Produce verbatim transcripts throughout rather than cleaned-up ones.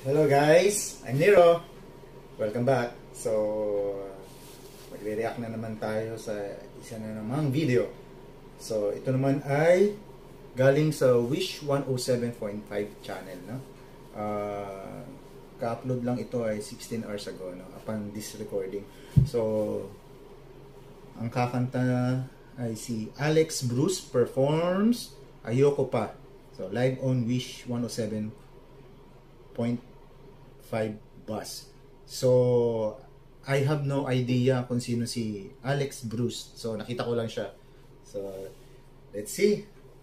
Hello guys, I'm Nero. Welcome back. So, magre-react na naman tayo sa isa na namang video. So, ito naman ay galing sa Wish one oh seven point five channel, no? Uh, ka-upload lang ito ay sixteen hours ago, no? Upon this recording. So, ang kakanta ay si Alex Bruce performs Ayoko Pa. So, live on Wish one oh seven point five bus. So, I have no idea kung sino si Alex Bruce. So, nakita ko lang siya. So, let's see.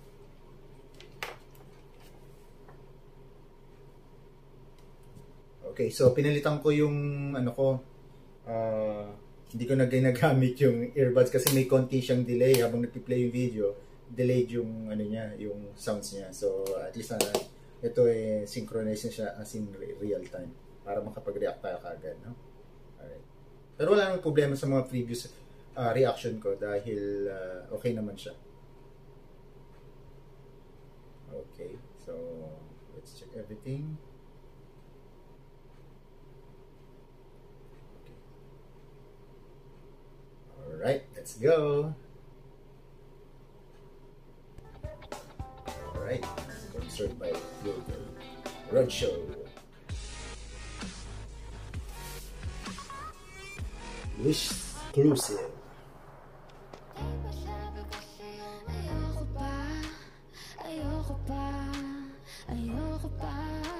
Okay, so pinalitan ko yung ano ko. Uh, hindi ko na ginagamit yung earbuds kasi may konti siyang delay habang nagpi-play yung video. Delayed yung ano niya, yung sounds niya. So, at least na uh, ito eh, synchronize na siya as in real time para makapag-react tayo kagad, no? Alright. Pero wala nang problema sa mga previous uh, reaction ko dahil uh, okay naman siya. Okay, so let's check everything. Okay. Alright, let's go. Alright. Sponsored by Global Roadshow. Wish exclusive. Ayoko pa, ayoko pa, ayoko pa.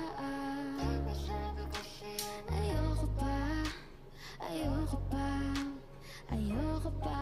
Ayoko pa, ayoko pa, ayoko pa.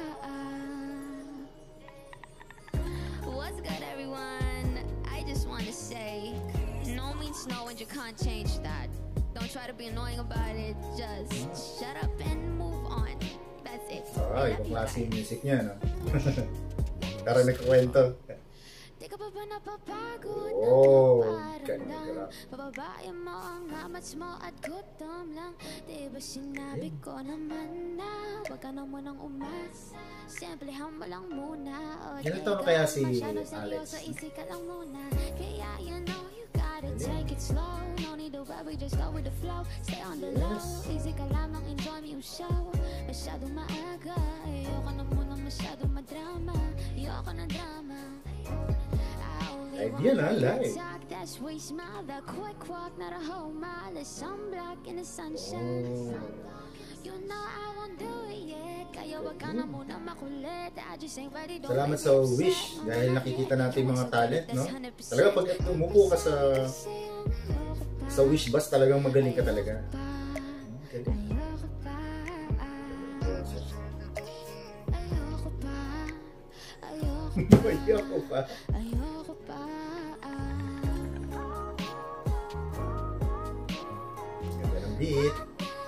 What's good, everyone? I just want to say, no means no and you can't change that. Don't try to be annoying about it. Just shut up and move on. That's it. Ay, yung klase yung music niya, no? Para nagkwento. Di ka pa ba napapagod? Oh, Paparamdam, pababae mo ang amats mo at gutom lang. Di ba sinabi ko naman na wag ka na munang umas. Simplihan mo lang muna. Ilan taon kaya si Alex? Easy ka lang muna. Kaya you know you gotta take it slow. No need to worry, just go with the flow. Stay on the low. Easy ka lamang, enjoy mo yung show. Masyadong maaga. Ayoko na munang masyadong madrama. Ayoko na drama. Idea na, live. That's we smile, the quick walk, not a whole mile. The sunblock in the sunshine. You know I won't do it yet. Kaya wag ka na muna makulit. I just ain't ready to. Salamat sa Wish dahil nakikita natin yung mga talent, no? Talaga pag umupo ka sa sa Wish bus, talagang magaling ka talaga. Galing. Ayoko pa. Ayoko pa. Ganda ng beat.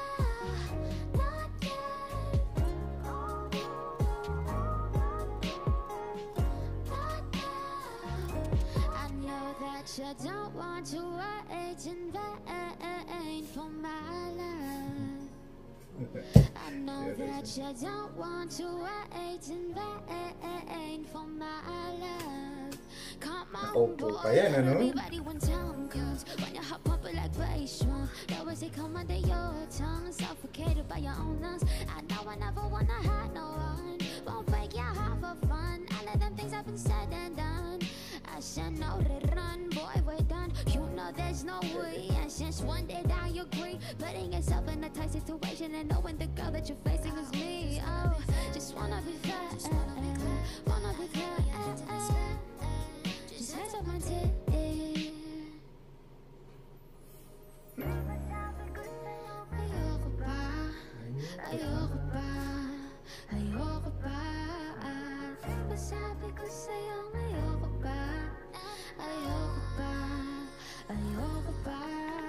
I know that you don't want to wait in vain for my love. I know that you don't want to wait in vain for my love. Come on, boy, everybody when time comes. When you hop up like bass drum, that was it come under your tongue. Suffocated by your own lungs. I know I never wanna hide no one. Won't break your heart for fun. All of them things have been said and done. I said no to run, boy, we're done. You know there's no way. And since one day I agree, putting yourself in a tight situation and knowing the girl that you're facing is me. Oh, just wanna be fair, wanna be fair. Just hands up my tears. Ayoko pa, ayoko pa, ayoko pa. Masabi ko sa'yo ayoko pa, ayoko pa, ayoko pa.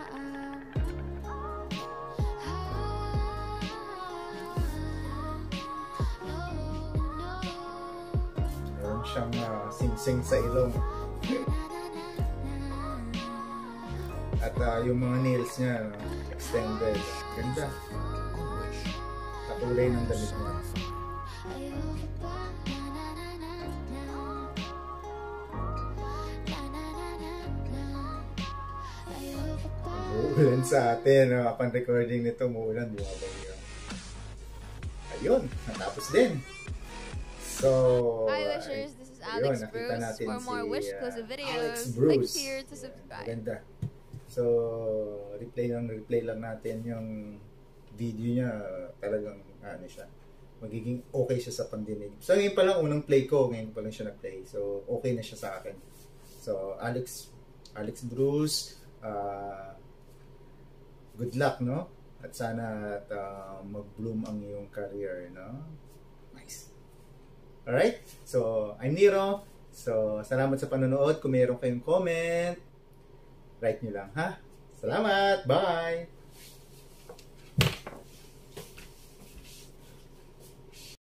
Meron siyang uh, sing-sing sa ilong. At uh, yung mga nails niya, uh, extended. Ganda. Kakulay ng damit niya. ulan sa atin. No? Upon recording nito, muulan, bumabagyo. Ayun, natapos din. So, hi wishers, this is Alex ayun, Bruce. For more si, Wish Closer uh, videos, click here to subscribe. Maganda. So, replay lang, replay lang natin yung video niya. Talagang, ano siya, magiging okay siya sa pandinig. So, ngayon pa lang, unang play ko, ngayon pa lang siya na-play. So, okay na siya sa akin. So, Alex, Alex Bruce, uh, good luck, no? At sana uh, mag-bloom ang iyong career, no? Nice. Alright? So, I'm Nero. So, salamat sa panonood. Kung mayroon kayong comment, write nyo lang, ha? Salamat! Bye!